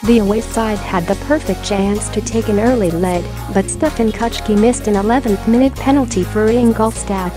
The away side had the perfect chance to take an early lead, but Stefan Kuczki missed an 11th-minute penalty for Ingolstadt.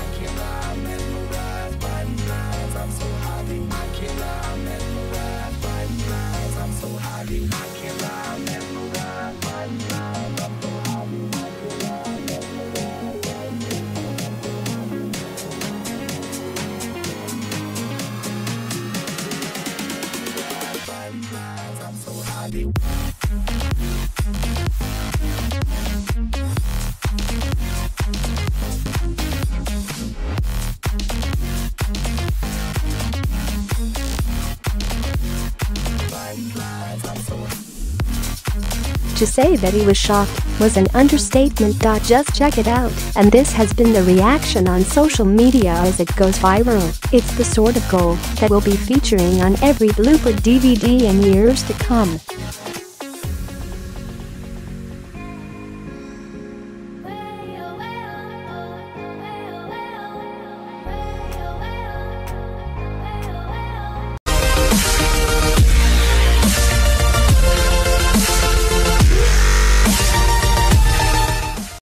To say that he was shocked was an understatement. Just check it out. And this has been the reaction on social media as it goes viral. It's the sort of goal that will be featuring on every blooper DVD in years to come.